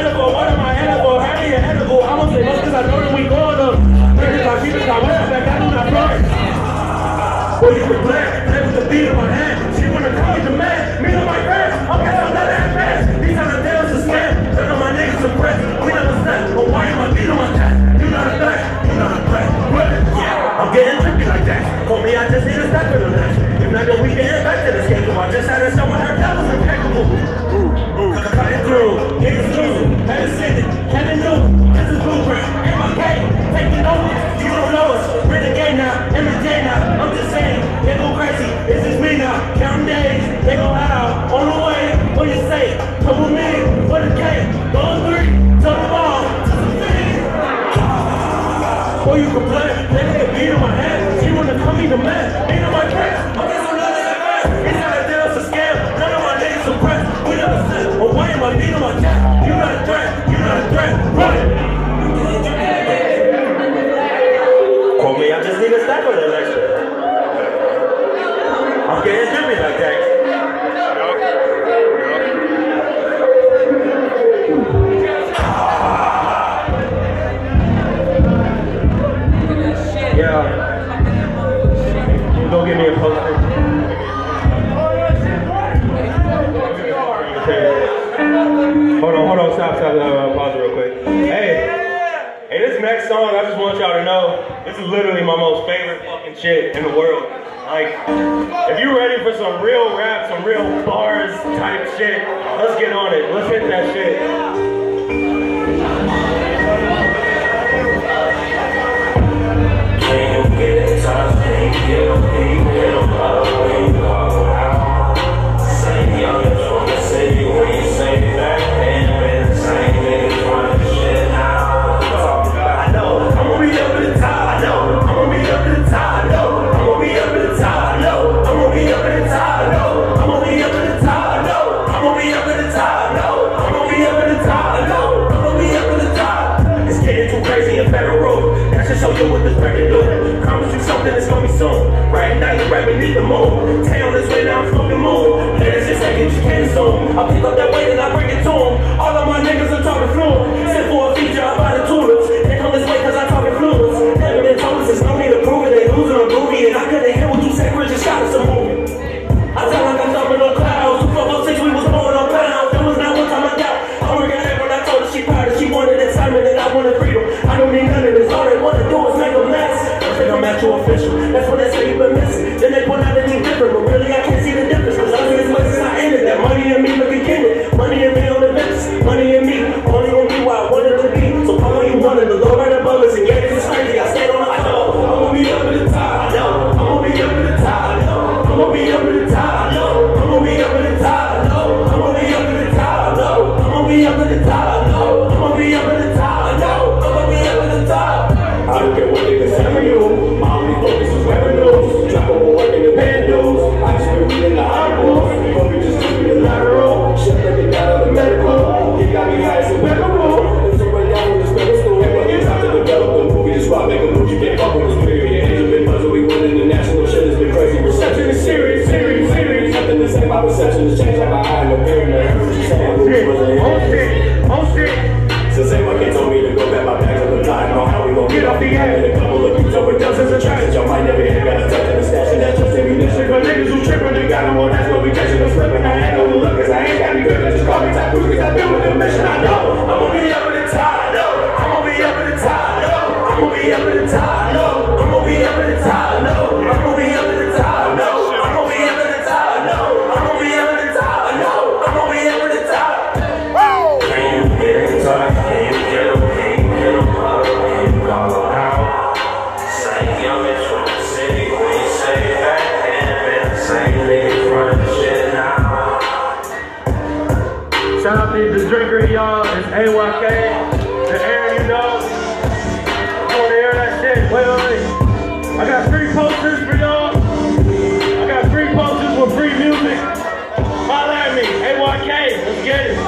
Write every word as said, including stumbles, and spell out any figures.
edible, what am I edible? How do you edible? I'm gonna say, look, cause I know that we going up. Niggas like people come back, I do not fly. Boy, you can play, play with the beat of my hand. She wanna call me the man, me and my friends. Okay, I'm not that fast. These other deals are scam. None of my niggas are press. We never snap, but why am I beat on my tap? You not a threat, you not a threat. Yeah, I'm getting trippy like that. Told me I just need a step in the next. If not, then we getting back to the schedule. I just had to show my hair, that was impeccable. Cut it through, niggas losing, had to send it, Kevin New, this is blueprint, A Y K, taking over, you don't know us, renegade now, M J now, I'm just saying, they go crazy, this is me now, counting days, they go out, on the way, what you say, come with me, for the K, go on three, to the ball, to the finish. Boy, you can play, they get a beat on my head, she wanna call me the man, ain't no my friend, I'm just on that man, it's not a deal, it's a scam, none of my niggas suppressed, we never said, oh why am I beat on my chest, you not a threat, you not a threat, run it. Quote me, I just need a stack of that extra. I'm getting drippy like that. Yeah. Don't give me a poster. Hold on, hold on, stop, stop, uh, pause it real quick. Hey, hey, this next song, I just want y'all to know, this is literally my most favorite fucking shit in the world. Like, if you're ready for some real rap, some real bars type shit, let's get on it. Let's hit that shit. Can you get in touch? Can you get them, can you get them up when you go out? Say young and from the city when you say that, and been the same niggas running shit now. I know, I'm gonna be up at the top, I know, I'm gonna be up at the top, I know, I'm gonna be up at the top, I know, I'm gonna be up at the top, I know, I'm gonna be up at the top, I know, I'm gonna be up at the top, I know, I'm gonna be up at the top, I know, I'm gonna be up at the top. It's getting too crazy in Federal Road. That should show you what this record do. Promise you something that's gonna be soon. Right now you're right beneath the moon. Town this way now I'm smoking moon. There's just seconds you can't assume. I'll pick up that weight and I bring it to them. All of my niggas are talking fluent. Sit for a feature, I buy the tulips. They come this way cause I talk influence. Never been told us, there's no need to prove it. They losing on movie and I couldn't hear what you said, Chris just shot us a movie. I sound like I'm jumping on clouds. two four oh six, we was born on pounds. There was not one time I doubt. I regret it when I told her she proud and she wanted excitement and I wanted freedom. I don't need none of this. All they want to do is make a mess. I think I'm actual official. That's what they say you've been missing. Then they point out that he's different, but really I can't see the difference. Cause I see as much as I ended. That money and me looking kindred. Money and me on the mix. Money and me only on me where I wanted to be. So call when you wanted to go right above us and yeah, this is crazy. I stayed on the I know. I'm gonna be up at the top. I know. I'm gonna be up at the top. I know. I'm gonna be up at the top. I know. I'm gonna be up at the top. I know. I'm gonna be up at the top. I know. I'm gonna be up at the top. I know. I'm gonna be up at the top. I know. I'm gonna be up at the top. I don't care what niggas say for you. My only focus is revenues. Drop over work in the band dues. I just been reading the eyeballs. Hope you just keep me the lateral. Shit like it got out of medical. You got me high as a medical. It's a way down with the pedestal. When you time to develop the movie, just rock, make a move. You can't fuck with this period. Your age has been buzzing. We went international. Shit has been crazy. Reception is serious, serious, serious. Nothing to say. My perception has changed. Like my eye in the mirror. I heard what you saying. Oh shit, oh shit. Since A Y K told me to go back my bags on the line, know how we gon' get off the air. And a couple of beats over dozens of tracks that y'all might never hear. Got a touch in the stash and that's just ammunition. But niggas who trippin', they got no one that's gonna be catching them slippin'. I ain't gonna look cause I ain't got me good. Just call me type cause I've been with the mission. I know I'm gonna be up at the top. I know I'm gonna be up at the top. I know I'm gonna be up at the top. I know I'm gonna be up at the top. I know I'm gonna be up at the top. I know I'm gonna be up at the top. I know I'm gonna be up at the top. I know I'm gonna be up at the top. Can you get in touch? Can you get them? Can you get them up? Can you go out? Say young and from the city when you say that, and been the same niggas running shit now. Shout out to the Drinkery, y'all. It's A Y K. The air, you know. I want to hear that shit. Wait, wait, wait. I got three posters for y'all. I got three posters with free music. Holla at me. A Y K. Let's get it.